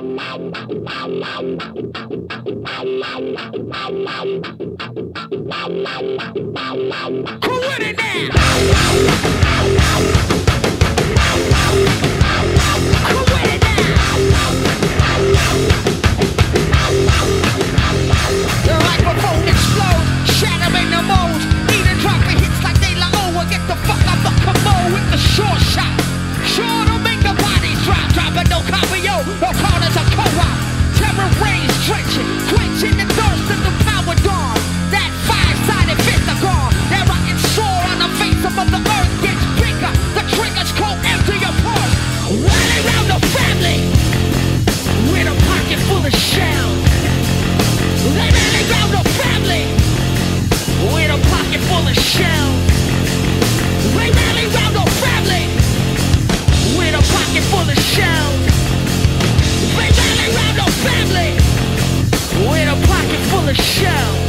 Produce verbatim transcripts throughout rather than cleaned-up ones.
with it now? The microphone explodes, shattering the mold. Even dropping hits like De La O. Get the fuck out the commode with the short shot. Sure to make the bodies drop, dropping no copio, no corners of co-op. Terror rains drenching, quenching the thirst of the power dawn. That five-sided fist are gone. Their rotten sore on the face of the earth gets bigger. The triggers cold empty your purse. Rally round the family with a pocket full of shells. They rally round the family with a pocket full of shells. They rally round the family with a pocket full of shells. They rally round the family with a pocket full of shells.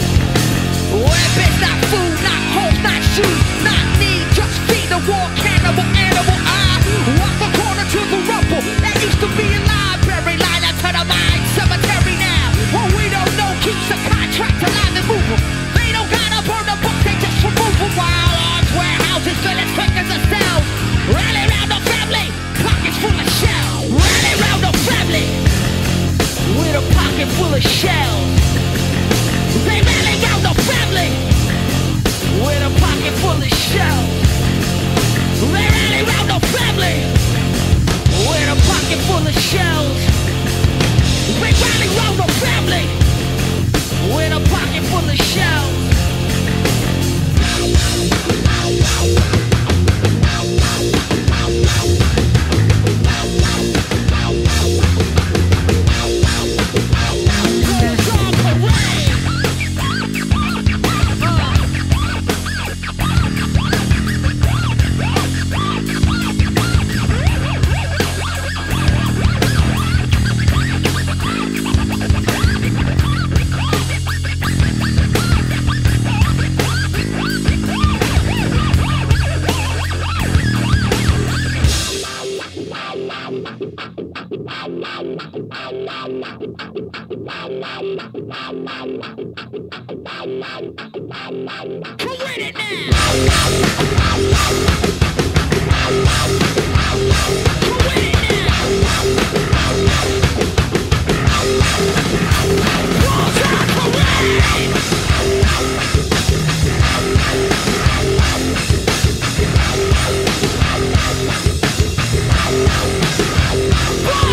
Weapons, not food, not homes, not shoes, not need, just feed the war cannibal animal. I walk the corner to the rumble that used to be a library, line up to the mine cemetery now. What we don't know keeps the contract alive and moving. They don't gotta burn the book, they just remove them. While arms, warehouses, filling fingers and cells. Rally round the family, pockets full of shells. Rally round the family with a pocket full of shells. They rally round the family with a pocket full of shells. They rally round the family with a pocket full of shells. They rally round the family with a pocket full of shells. Whoa!